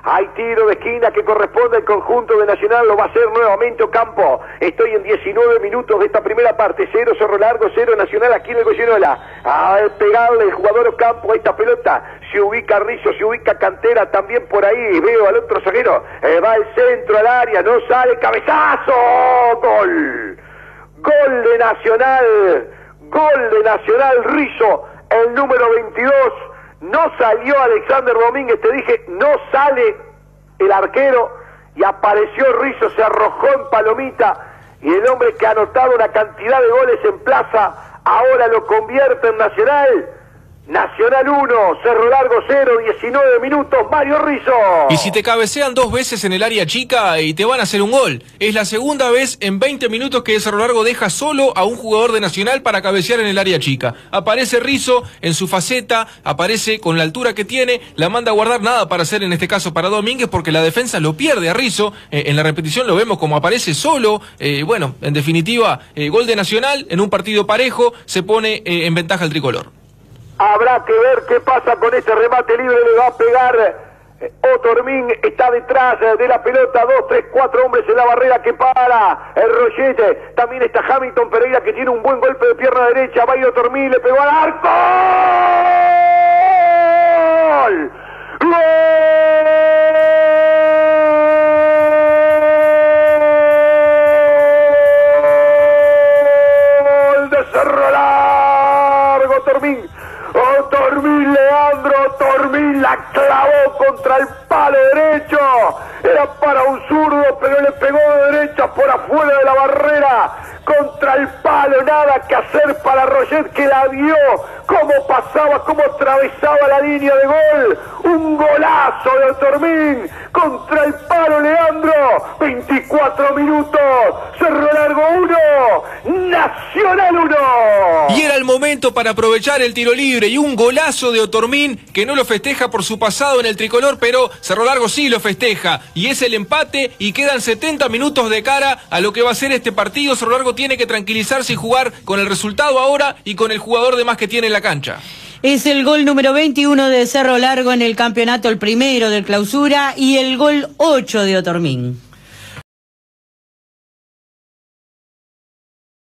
Hay tiro de esquina que corresponde al conjunto de Nacional, lo va a hacer nuevamente Ocampo. Estoy en 19 minutos de esta primera parte, 0 Cerro Largo, 0 Nacional aquí en el Goyenola. Al pegarle el jugador Ocampo a esta pelota, se ubica Rizzo, se ubica Cantera también por ahí, veo al otro zaguero, va al centro al área, no sale, cabezazo, gol. Gol de Nacional, Rizzo, el número 22. No salió Alexander Domínguez, te dije, no sale el arquero y apareció Rizzo, se arrojó en palomita y el hombre que ha anotado una cantidad de goles en Plaza ahora lo convierte en Nacional. Nacional 1, Cerro Largo 0, 19 minutos, Mario Rizzo. Y si te cabecean 2 veces en el área chica y te van a hacer un gol. Es la segunda vez en 20 minutos que Cerro Largo deja solo a un jugador de Nacional para cabecear en el área chica. Aparece Rizzo en su faceta, aparece con la altura que tiene, la manda a guardar, nada para hacer en este caso para Domínguez porque la defensa lo pierde a Rizzo. En la repetición lo vemos como aparece solo. Bueno, en definitiva, gol de Nacional en un partido parejo, se pone en ventaja el tricolor. Habrá que ver qué pasa con ese remate libre, le va a pegar Otormín, está detrás de la pelota, 2, 3, 4 hombres en la barrera que para el Rollete, también está Hamilton Pereira que tiene un buen golpe de pierna derecha, va a ir Otormín, le pegó al arco, ¡gol! ¡Gol de Cerro Largo, Otormín! Otormín, Leandro Otormín la clavó contra el palo derecho, era para un zurdo pero le pegó de derecha por afuera de la barrera, contra el palo, nada que hacer para Roget que la vio, cómo pasaba, cómo atravesaba la línea de gol, un golazo de Otormín, contra el palo Leandro, 24 minutos, Cerro Largo 1, Nacional 1. Y era el momento para aprovechar el tiro libre y un golazo de Otormín que no lo festeja por su pasado en el tricolor, pero Cerro Largo sí lo festeja y es el empate y quedan 70 minutos de cara a lo que va a ser este partido. Cerro Largo tiene que tranquilizarse y jugar con el resultado ahora y con el jugador de más que tiene en la cancha. Es el gol número 21 de Cerro Largo en el campeonato, el primero del clausura y el gol 8 de Otormín.